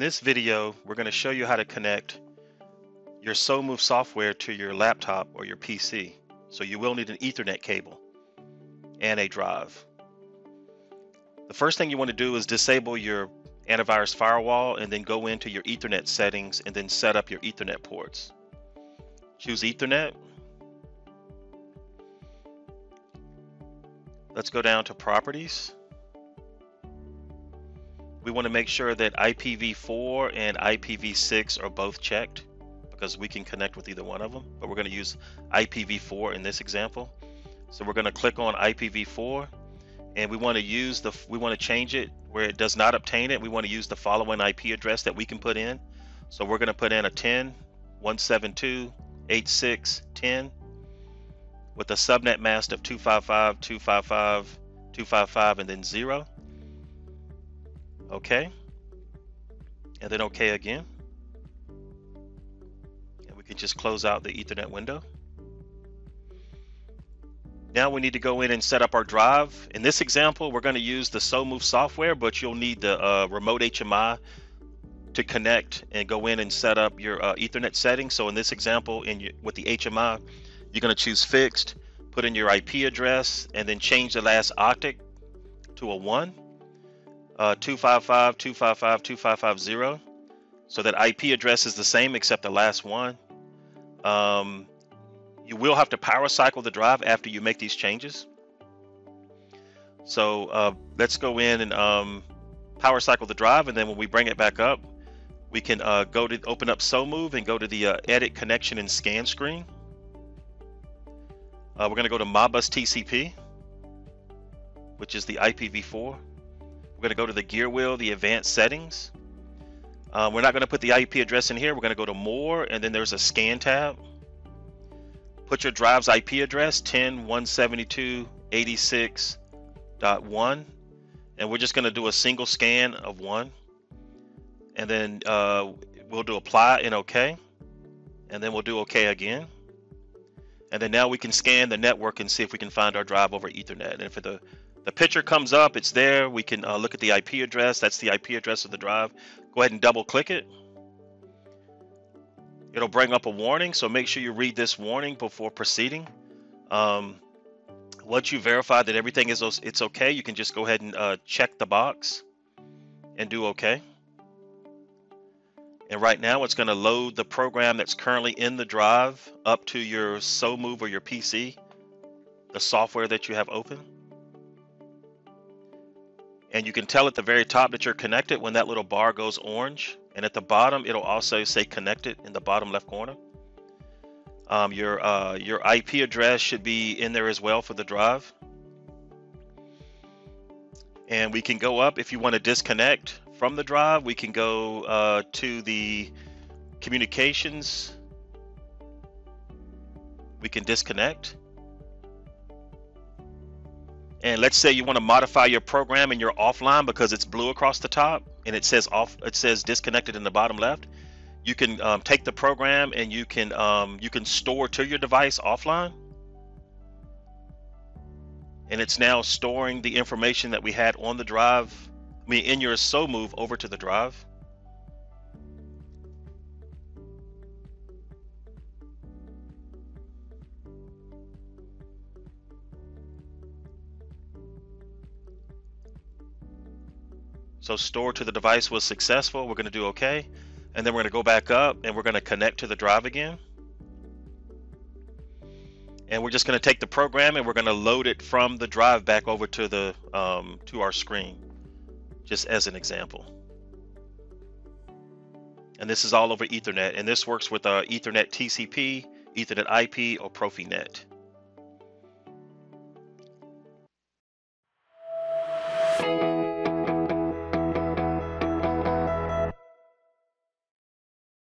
this video, we're going to show you how to connect your SoMove software to your laptop or your PC. So you will need an Ethernet cable and a drive. The first thing you want to do is disable your antivirus firewall and then go into your Ethernet settings and then set up your Ethernet ports. Choose Ethernet. Let's go down to Properties. We want to make sure that IPv4 and IPv6 are both checked because we can connect with either one of them, but we're going to use IPv4 in this example. So we're going to click on IPv4 and we want to change it where it does not obtain it. We want to use the following IP address that we can put in. So we're going to put in a 10.172.86.10 with a subnet mask of 255.255.255 and then 0. Okay, and then okay again, and we can just close out the Ethernet window. Now we need to go in and set up our drive. In this example, we're going to use the SoMove software, but you'll need the remote HMI to connect and go in and set up your Ethernet settings. So in this example, with the HMI, you're going to choose fixed, put in your IP address, and then change the last octet to a 1. 255.255.255.0. So that IP address is the same except the last one. You will have to power cycle the drive after you make these changes. So let's go in and power cycle the drive, and then when we bring it back up, we can open up SoMove and go to the Edit Connection and Scan screen. We're going to go to Modbus TCP, which is the IPv4. We're going to go to the gear wheel, the advanced settings. We're not going to put the IP address in here. We're going to go to more, and then there's a scan tab. Put your drive's IP address, 10.172.86.1, and we're just going to do a single scan of 1. And then we'll do apply and OK, and then we'll do OK again. And then now we can scan the network and see if we can find our drive over Ethernet. And if the picture comes up, it's there. We can look at the IP address. That's the IP address of the drive. Go ahead and double click it. It'll bring up a warning, so make sure you read this warning before proceeding. Once you verify that everything is okay, you can just go ahead and check the box and do okay. And right now it's going to load the program that's currently in the drive up to your SoMove or your PC, the software that you have open. And you can tell at the very top that you're connected when that little bar goes orange. And at the bottom, it'll also say connected in the bottom left corner. Your IP address should be in there as well for the drive. And we can go up if you want to disconnect from the drive. We can go to the communications. We can disconnect. And let's say you want to modify your program and you're offline because it's blue across the top and it says disconnected in the bottom left. You can take the program and you can store to your device offline. And it's now storing the information that we had on the drive, in your SoMove over to the drive. So store to the device was successful. We're going to do OK. And then we're going to go back up and we're going to connect to the drive again. And we're just going to take the program and we're going to load it from the drive back over to the to our screen, just as an example. And this is all over Ethernet, and this works with Ethernet TCP, Ethernet IP, or Profinet.